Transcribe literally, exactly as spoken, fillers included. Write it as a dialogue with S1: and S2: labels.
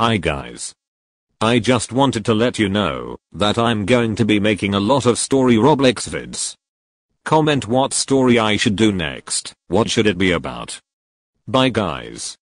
S1: Hi guys. I just wanted to let you know that I'm going to be making a lot of story Roblox vids. Comment what story I should do next. What should it be about? Bye guys.